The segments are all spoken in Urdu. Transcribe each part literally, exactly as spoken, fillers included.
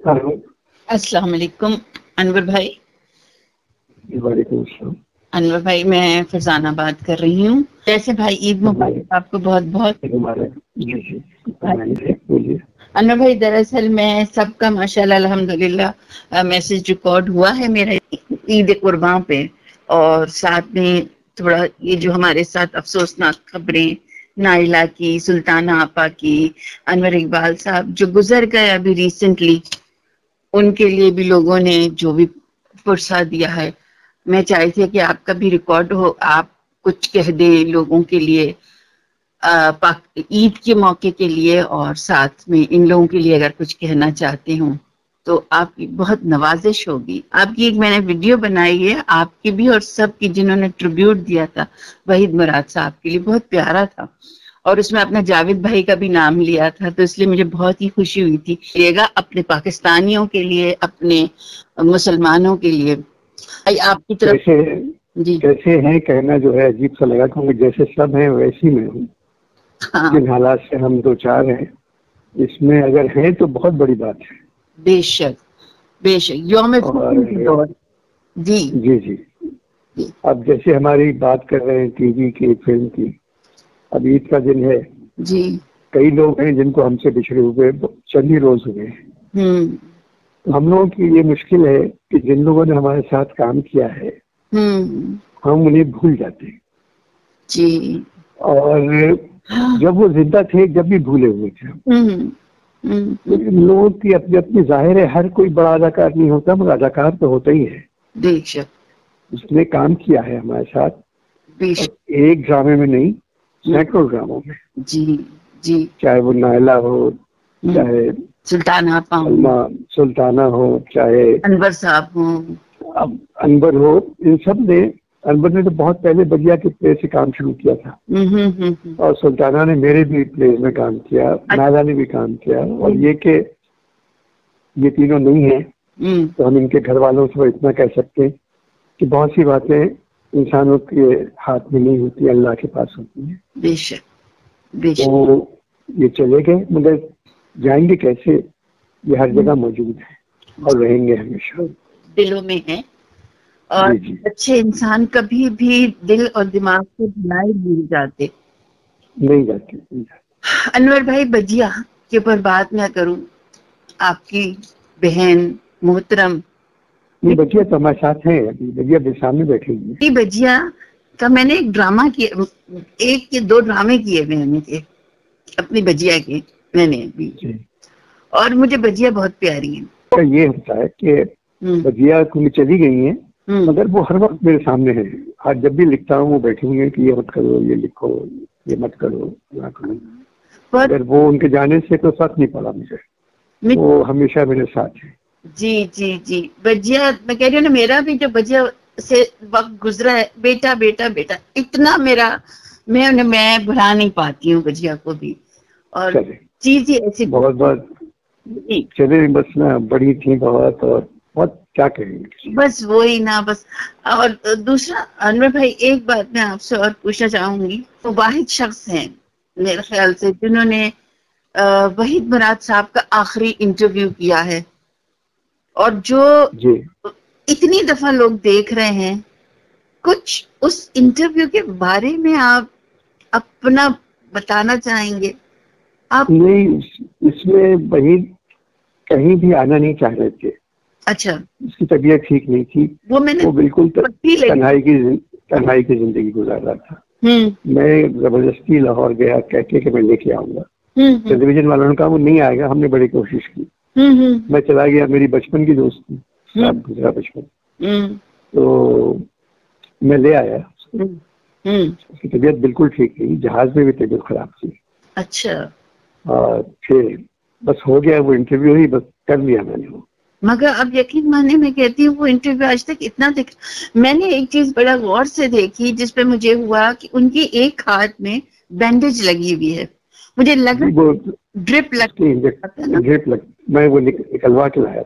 ہلو، السلام علیکم انور بھائی. وعلیکم السلام. انور بھائی میں فرزانہ بات کر رہی ہوں. جیسے بھائی عید مبارک آپ کو بہت بہت. جی جی بولیے. انور بھائی دراصل میں سب کا ماشاءاللہ الحمدللہ میسج ریکارڈ ہوا ہے میرا عید قربان پہ، اور ساتھ میں تھوڑا یہ جو ہمارے ساتھ افسوسناک خبریں نائلہ کی، سلطانہ آپا کی، انور اقبال صاحب جو گزر گئے ابھی ریسنٹلی، ان کے لیے بھی لوگوں نے جو بھی پرسہ دیا ہے، میں چاہتی تھی کہ آپ کا بھی ریکارڈ ہو، آپ کچھ کہہ دیں لوگوں کے لیے عید کے موقع کے لیے، اور ساتھ میں ان لوگوں کے لیے اگر کچھ کہنا چاہتے ہوں تو آپ کی بہت نوازش ہوگی. آپ کی ایک میں نے ویڈیو بنائی ہے آپ کی بھی اور سب کی، جنہوں نے ٹریبیوٹ دیا تھا وحید مراد صاحب کے لیے، بہت پیارا تھا، اور اس میں اپنا جاوید بھائی کا بھی نام لیا تھا، تو اس لیے مجھے بہت ہی خوشی ہوئی تھی. یہ گا اپنے پاکستانیوں کے لیے، اپنے مسلمانوں کے لیے. آپ کی طرف کیسے جی کیسے ہیں کہنا جو ہے عجیب سا لگا، کیونکہ جیسے سب ہیں ویسی میں ہوں. ہاں جن حالات سے ہم دو چار ہیں، اس میں اگر ہیں تو بہت بڑی بات ہے. بے شک بے شک یوم اور خوشی کے دور. جی جی جی جی اب جیسے ہماری بات کر رہے ہیں ٹی وی کی، فلم کی، اب عید کا دن ہے. جی کئی لوگ ہیں جن کو ہم سے بچھڑے ہوئے چند ہی روز ہوئے ہیں. ہوں تو ہم لوگوں کی یہ مشکل ہے کہ جن لوگوں نے ہمارے ساتھ کام کیا ہے ہوں ہم انہیں بھول جاتے ہیں. جی اور جب وہ زندہ تھے جب بھی بھولے ہوئے تھے ہم. ہوں ہوں ان لوگوں کی اپنی اپنی ظاہر ہے، ہر کوئی بڑا اداکار نہیں ہوتا، مگر اداکار تو ہوتا ہی ہے. بے شک اس نے کام کیا ہے ہمارے ساتھ، بے اور شک. ایک ڈرامے میں نہیں، سینکڑوں ڈراموں میں. جی جی چاہے وہ نائلہ ہو، چاہے سلطانہ آپا ہوں، سلما سلطانہ ہو، چاہے انور صاحب ہوں. اب انور ہو، ان سب نے، انور نے تو بہت پہلے بجیا کے پلے سے کام شروع کیا تھا، ہوں ہوں ہوں ہوں. اور سلطانہ نے میرے بھی پلے میں کام کیا، نائلہ نے بھی کام کیا. اور یہ کہ یہ تینوں نہیں ہیں ہوں تو ہم ان کے گھر والوں سے اتنا کہہ سکتے ہیں کہ بہت سی باتیں انسانوں کے ہاتھ میں نہیں ہوتی، اللہ کے پاس ہوتی ہیں. بے شک بے شک. تو یہ چلے گئے، مگر جائیں گے کیسے؟ یہ ہر جگہ موجود ہے اور رہیں گے ہمیشہ. دلوں میں ہے، اور جی جی اچھے انسان کبھی بھی دل اور دماغ سے بھلائی نہیں جاتے. نہیں جاتی نہیں جاتی. انور بھائی بجیا کے اوپر بات نہ کروں، آپ کی بہن محترم نہیں، بجیا تو ہمارے ساتھ ہیں، ابھی بجیا میرے سامنے بیٹھی ہوئی ہے. بجیا کا میں نے ایک ڈرامہ کیا، ایک کے دو ڈرامے کیے میں نے کے اپنی بجیا کے، میں نے بھی، جی. اور مجھے بجیا بہت پیاری ہیں. یہ ہوتا ہے کہ ہوں بجیا کیونکہ چلی گئی ہیں، ہوں مگر وہ ہر وقت میرے سامنے ہے. آج جب بھی لکھتا ہوں وہ بیٹھی ہوئی ہیں کہ یہ مت کرو، یہ لکھو، یہ مت کرو، نہ کرو. بہت. اگر وہ ان کے جانے سے تو فرق نہیں پڑا مجھے، وہ ہمیشہ میرے ساتھ ہے. جی جی جی بجیا، میں کہہ رہی ہوں نا، میرا بھی جو بجیا سے وقت گزرا ہے، بیٹا بیٹا بیٹا اتنا میرا، میں انہیں میں بھلا نہیں پاتی ہوں بجیا کو بھی. اور چلے چیز ہی ایسی بہت بہت جی چلے، بس نا بڑی تھی بہت، اور بہت کیا کہیں گے. بس وہی نا بس. اور دوسرا انور بھائی، ایک بات میں آپ سے اور پوچھنا چاہوں گی، وہ واحد شخص ہیں میرے خیال سے جنہوں نے وحید مراد صاحب کا آخری انٹرویو کیا ہے، اور جو جی اتنی دفعہ لوگ دیکھ رہے ہیں. کچھ اس انٹرویو کے بارے میں آپ اپنا بتانا چاہیں گے؟ آپ نہیں، اس میں وحید کہیں بھی آنا نہیں چاہ رہے تھے. اچھا. اس کی طبیعت ٹھیک نہیں تھی، وہ میں نے وہ بالکل پٹی لگی. تنہائی کی تنہائی کی زندگی گزار رہا تھا. ہوں میں زبردستی لاہور گیا کہتے کہ میں لے کے آؤں گا. ہوں ٹیلی ویژن والوں نے کہا وہ نہیں آئے گا. ہم نے بڑی کوشش کی، ہوں ہوں میں چلا گیا. میری بچپن کی دوست تھی، ہوں ساتھ گزرا بچپن، ہوں تو میں لے آیا. ہوں ہوں اس کی طبیعت بالکل ٹھیک نہیں، جہاز میں بھی طبیعت خراب تھی. اچھا. اور پھر بس ہو گیا وہ انٹرویو، ہی بس کر لیا میں نے وہ. مگر اب یقین مانے میں کہتی ہوں وہ انٹرویو آج تک اتنا دیکھ، میں نے ایک چیز بڑا غور سے دیکھی جس پہ مجھے ہوا کہ ان کی ایک ہاتھ میں بینڈیج لگی ہوئی ہے. مجھے لگا جی وہ ڈرپ اس کی لگتا تھا نا. ڈرپ لگ میں وہ نکلوا کے لایا.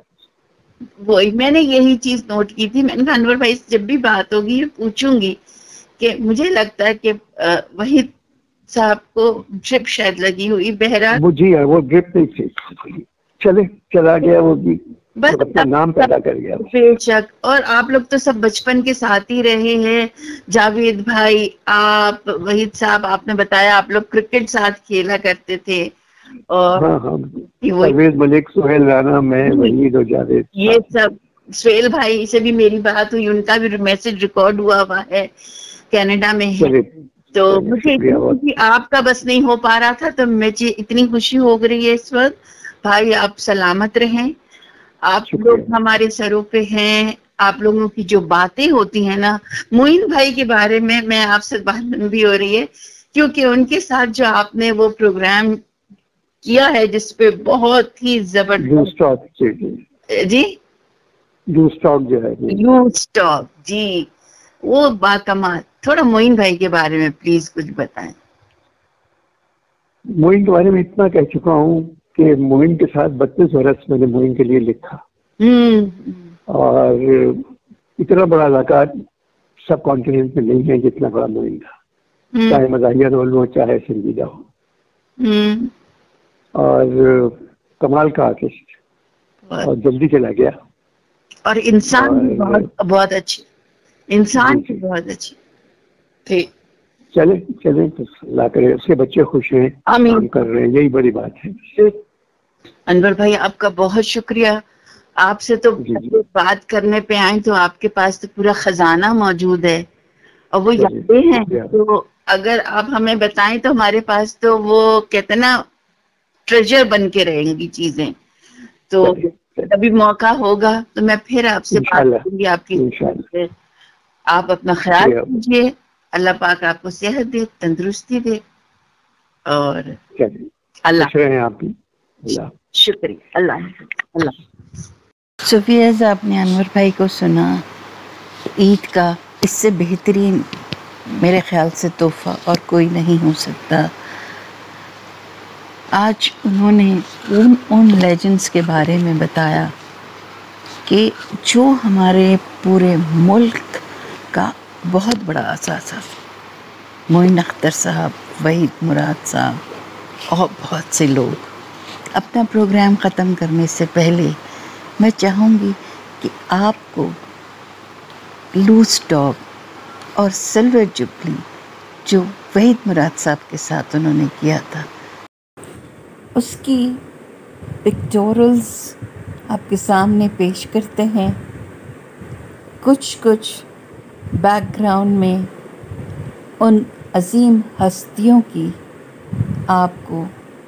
وہی میں نے یہی چیز نوٹ کی تھی. میں نے کہا انور بھائی سے جب بھی بات ہوگی پوچھوں گی کہ مجھے لگتا ہے کہ وحید صاحب کو ڈرپ شاید لگی ہوئی. بہرحال وہ جی وہ ڈرپ نہیں تھی. چلے چلا گیا وہ بھی بس اپنا نام پیدا کر گیا. بے شک. اور آپ لوگ تو سب بچپن کے ساتھ ہی رہے ہیں. جاوید بھائی, آپ, وحید صاحب, آپ نے بتایا آپ لوگ کرکٹ ساتھ کھیلا کرتے تھے. اور ہاں ہاں, پرویز ملک, سہیل رانا, میں, وحید اور جاوید, یہ سب. سہیل بھائی سے بھی میری بات ہوئی, ان کا بھی میسج ریکارڈ ہوا ہوا ہے, کینیڈا میں ہے. تو مجھے آپ کا بس نہیں ہو پا رہا تھا, تو مجھے اتنی خوشی ہو گئی ہے اس وقت. بھائی آپ سلامت رہیں, آپ لوگ ہمارے سروں پہ ہیں. آپ لوگوں کی جو باتیں ہوتی ہیں نا, معین بھائی کے بارے میں میں آپ سے بات بھی ہو رہی ہے, کیونکہ ان کے ساتھ جو آپ نے وہ پروگرام کیا ہے جس پہ بہت ہی زبردست. جی یو اسٹاک جو ہے, یو اسٹاک, جی وہ باکمال. تھوڑا معین بھائی کے بارے میں پلیز کچھ بتائیں. معین کے بارے میں اتنا کہہ چکا ہوں کہ معین کے ساتھ بتیس برس میں نے معین کے لیے لکھا, اور اتنا بڑا اداکار سب کانٹیننٹ میں نہیں ہے جتنا بڑا معین تھا, چاہے مزاحیہ رول ہو چاہے سنجیدہ ہو, اور کمال کا آرٹسٹ, اور جلدی چلا گیا. اور انسان بھی بہت بہت اچھی, انسان بھی بہت اچھی. ٹھیک, چلے چلے تو اللہ کرے اس کے بچے خوش ہیں, کام کر رہے ہیں, یہی بڑی بات ہے. انور بھائی آپ کا بہت شکریہ. آپ سے تو بات کرنے پہ آئیں تو آپ کے پاس تو پورا خزانہ موجود ہے, اور وہ یادیں ہیں. تو اگر آپ ہمیں بتائیں تو ہمارے پاس تو وہ کہتے ہیں نا ٹریجر بن کے رہیں گی چیزیں. تو کبھی موقع ہوگا تو میں پھر آپ سے بات کروں گی آپ کی. آپ اپنا خیال کیجیے, اللہ پاک آپ کو صحت دے, تندرستی دے, اور اللہ شکریہ. اللہ اللہ. صوفیہ, آپ نے انور بھائی کو سنا, عید کا اس سے بہترین میرے خیال سے تحفہ اور کوئی نہیں ہو سکتا. آج انہوں نے ان ان لیجنڈز کے بارے میں بتایا کہ جو ہمارے پورے ملک کا بہت بڑا اثاثہ. معین اختر صاحب, وحید مراد صاحب اور بہت سے لوگ. اپنا پروگرام ختم کرنے سے پہلے میں چاہوں گی کہ آپ کو لوز ٹاک اور سلور جبلی جو وحید مراد صاحب کے ساتھ انہوں نے کیا تھا, اس کی پکٹورلز آپ کے سامنے پیش کرتے ہیں. کچھ کچھ بیک گراؤنڈ میں ان عظیم ہستیوں کی آپ کو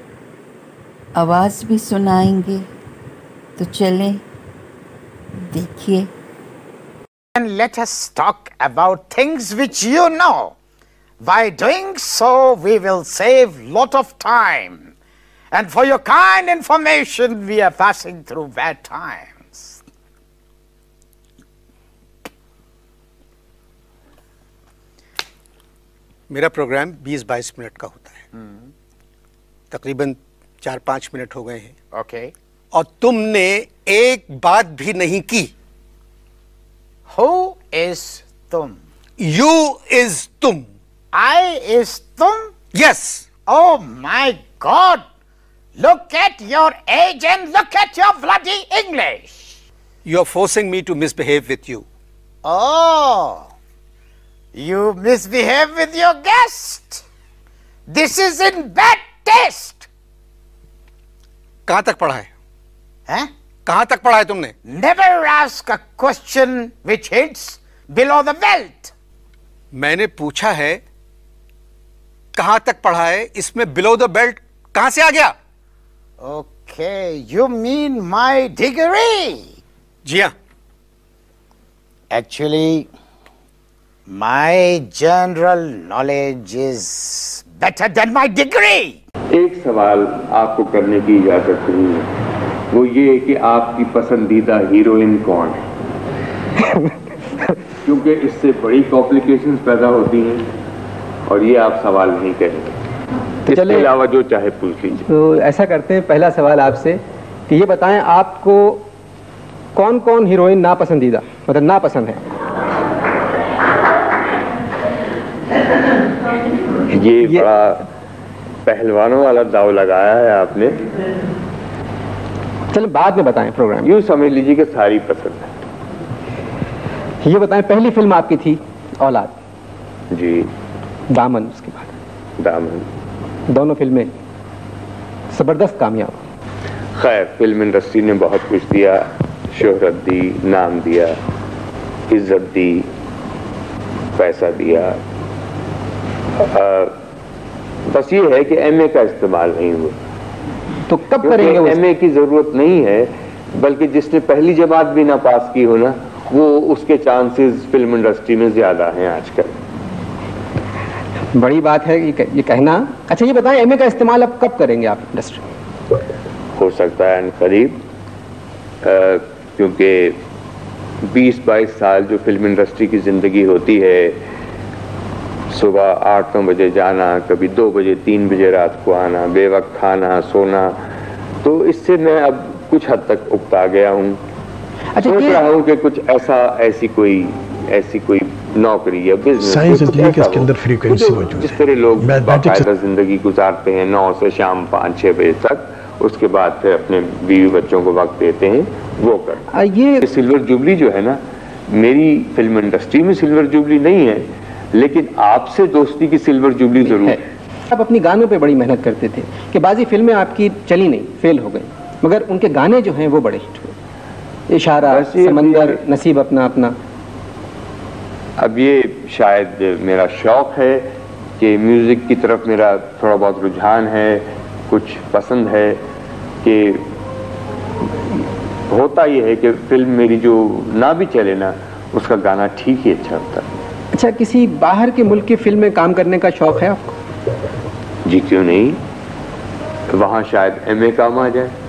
آواز بھی سنائیں گے, تو چلیں دیکھیے. And let us talk about things which you know. By doing so, we will save lot of time. And for your kind information, we are passing through bad times. میرا پروگرام بیس بائیس منٹ کا ہوتا ہے, تقریباً چار پانچ منٹ ہو گئے ہیں. Okay. اور تم نے ایک بات بھی نہیں کی. Who is tum? You is tum. I is tum? Yes. Oh my God! Look at your age and look at your bloody English. You are forcing me to misbehave with you. Oh, you misbehave with your guest. This is in bad taste. کہاں تک پڑھا ہے؟ Huh? کہاں تک پڑھا ہے تم نے؟ Never ask a question which hits below the belt. میں نے پوچھا ہے کہاں تک پڑھا ہے, اس میں below the belt کہاں سے آ گیا؟ Okay, you mean my degree? جی ہاں. Actually, my general knowledge is better than my degree. ایک سوال آپ کو کرنے کی اجازت نہیں ہے, وہ یہ کہ آپ کی پسندیدہ ہیروئن کون ہے, کیونکہ اس سے بڑی کمپلیکیشنز پیدا ہوتی ہیں اور یہ آپ سوال نہیں کریں گے. اس کے علاوہ جو چاہے پوچھ لیجیے. تو ایسا کرتے ہیں, پہلا سوال آپ سے کہ یہ بتائیں آپ کو کون کون ہیروئن ناپسندیدہ, مطلب ناپسند ہے؟ یہ بڑا پہلوانوں والا داؤ لگایا ہے آپ نے. چلیں بعد میں بتائیں پروگرام. یوں سمجھ لیجیے کہ ساری پسند ہے. یہ بتائیں پہلی فلم آپ کی تھی اولاد. جی. دامن اس کے بعد. دامن. دونوں فلمیں زبردست کامیاب. خیر فلم انڈسٹری نے بہت کچھ دیا, شہرت دی, نام دیا, عزت دی, پیسہ دیا. بس یہ ہے کہ ایم اے کا استعمال نہیں ہوا. تو کب کریں گے؟ ایم اے کی ضرورت نہیں ہے, بلکہ جس نے پہلی جماعت بھی نہ پاس کی ہو نا, وہ اس کے چانسز فلم انڈسٹری میں زیادہ ہیں آج کل. بڑی بات ہے یہ کہنا. اچھا یہ بتائیں ایم اے کا استعمال اب کب کریں گے آپ انڈسٹری میں؟ ہو سکتا ہے ان قریب, کیونکہ بیس بائیس سال جو فلم انڈسٹری کی زندگی ہوتی ہے, صبح آٹھ نو بجے جانا, کبھی دو بجے تین بجے رات کو آنا, بے وقت کھانا سونا, تو اس سے میں اب کچھ حد تک اکتا گیا ہوں. سوچ رہا ہوں کہ کچھ ایسا ایسی کوئی ایسی کوئی نوکری یا بزنس جس طرح لوگ باقاعدہ زندگی گزارتے ہیں نو سے شام پانچ چھ بجے تک, اس کے بعد پھر اپنے بیوی بچوں کو وقت دیتے ہیں, وہ کر. یہ سلور جوبلی جو ہے نا, میری فلم انڈسٹری میں سلور جوبلی نہیں ہے, لیکن آپ سے دوستی کی سلور جوبلی ضرور ہے. آپ اپنی گانوں پہ بڑی محنت کرتے تھے کہ بعضی فلمیں آپ کی چلی نہیں, فیل ہو گئی, مگر ان کے گانے جو ہیں وہ بڑے ہٹ ہوئے. اشارہ, سمندر, نصیب اپنا اپنا. اب یہ شاید میرا شوق ہے کہ میوزک کی طرف میرا تھوڑا بہت رجحان ہے, کچھ پسند ہے. کہ ہوتا یہ ہے کہ فلم میری جو نہ بھی چلے نا, اس کا گانا ٹھیک ہی اچھا ہوتا ہے. اچھا کسی باہر کے ملک کی فلم میں کام کرنے کا شوق ہے آپ کو؟ جی کیوں نہیں, وہاں شاید ایم اے کام آ جائے.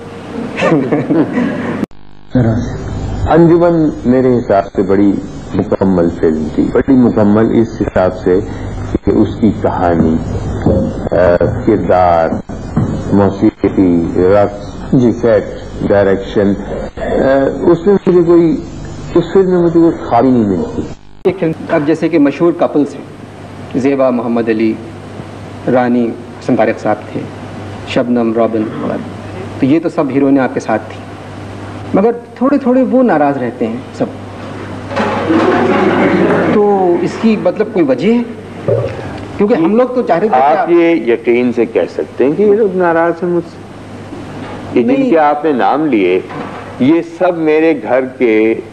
انجمن میرے حساب سے بڑی مکمل فلم تھی, بڑی مکمل اس حساب سے کہ اس کی کہانی, کردار, موسیقی, رقص, سیٹ, ڈائریکشن, اس میں مجھے کوئی اس فلم میں مجھے کوئی خامی نہیں ملتی. اب جیسے کہ مشہور کپلز ہیں, زیبا محمد علی, رانی حسن طارق صاحب تھے, شبنم, رابن وغیرہ, تو یہ تو سب ہیروئنیں آپ کے ساتھ تھیں, مگر تھوڑے تھوڑے وہ ناراض رہتے ہیں سب, تو اس کی مطلب کوئی وجہ ہے؟ کیونکہ ہم لوگ تو چاہتے تھے. آپ یہ یقین سے کہہ سکتے ہیں کہ یہ لوگ ناراض ہیں مجھ سے, کہ جن کے آپ نے نام لیے یہ سب میرے گھر کے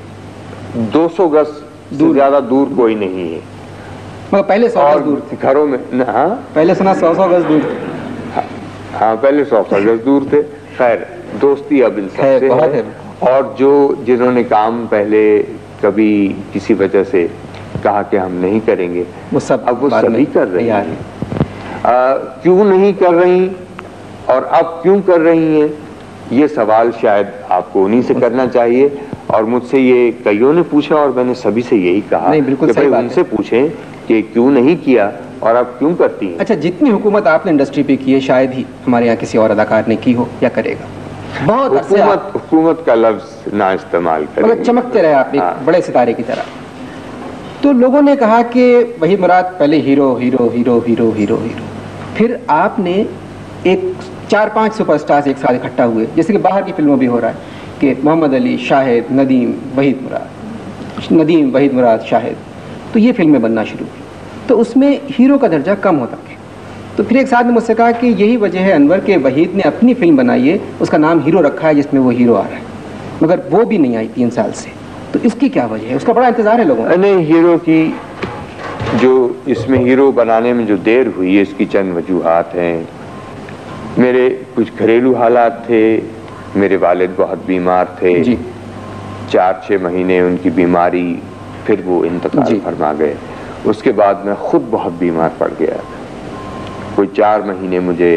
دو سو گز سے زیادہ دور کوئی نہیں ہے. مگر پہلے سو گز دور تھے گھروں میں. ہاں پہلے سنا سو سو گز دور تھے. ہاں پہلے سو سو گز دور تھے. خیر دوستی اب ان سب سے ہے, اور جو جنہوں نے کام پہلے کبھی کسی وجہ سے کہا کہ ہم نہیں کریں گے, وہ سب اب وہ سبھی کر رہی ہیں. کیوں نہیں کر رہی اور اب کیوں کر رہی ہیں, یہ سوال شاید آپ کو انہی سے کرنا چاہیے. اور مجھ سے یہ کئیوں نے پوچھا اور میں نے سبھی سے یہی کہا کہ بھائی ان سے پوچھیں کہ کیوں نہیں کیا اور اب کیوں کرتی ہیں. اچھا جتنی حکومت آپ نے انڈسٹری پہ کی ہے شاید ہی ہمارے یہاں کسی اور اداکار نے کی ہو یا کرے گا. بہت حکومت حکومت کا لفظ نہ استعمال کریں, مگر چمکتے رہے آپ ایک بڑے ستارے کی طرح. تو لوگوں نے کہا کہ وحید مراد پہلے hero hero hero hero hero hero پھر آپ نے ایک چار پانچ سپر سٹارز ایک ساتھ اکٹھا ہوئے, جیسے کہ باہر کی فلموں بھی ہو رہا ہے کہ محمد علی, شاہد, ندیم, وحید مراد, ندیم, وحید مراد, شاہد, تو یہ فلمیں بننا شروع ہوئی. تو اس میں ہیرو کا درجہ کم ہوتا گیا. تو پھر ایک ساتھ نے مجھ سے کہا کہ یہی وجہ ہے انور کہ وحید نے اپنی فلم بنائی ہے, اس کا نام ہیرو رکھا ہے جس میں وہ ہیرو آ رہا ہے, مگر وہ بھی نہیں آئی تین سال سے. تو اس کی کیا وجہ ہے؟ اس کا بڑا انتظار ہے لوگوں کو. نہیں, ہیرو کی جو اس میں ہیرو بنانے میں جو دیر ہوئی ہے اس کی چند وجوہات ہیں. میرے کچھ گھریلو حالات تھے, میرے والد بہت بیمار تھے جی. چار چھ مہینے ان کی بیماری, پھر وہ انتقال جی. فرما گئے. اس کے بعد میں خود بہت بیمار پڑ گیا, کوئی چار مہینے مجھے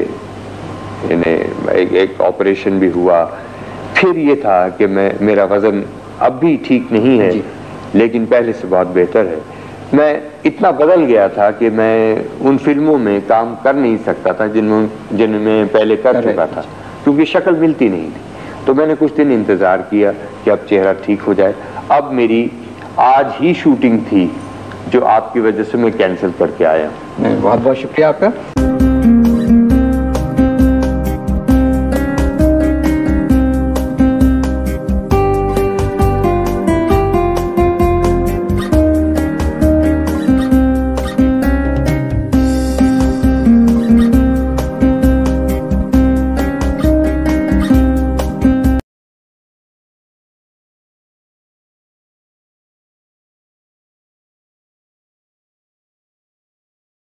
ایک, ایک آپریشن بھی ہوا. پھر یہ تھا کہ میں میرا وزن اب بھی ٹھیک نہیں ہے جی. لیکن پہلے سے بہت بہتر ہے. میں اتنا بدل گیا تھا کہ میں ان فلموں میں کام کر نہیں سکتا تھا جن میں جن میں پہلے کر چکا تھا, کیونکہ شکل ملتی نہیں تھی. تو میں نے کچھ دن انتظار کیا کہ اب چہرہ ٹھیک ہو جائے. اب میری آج ہی شوٹنگ تھی جو آپ کی وجہ سے میں کینسل کر کے آیا. بہت بہت شکریہ آپ کا.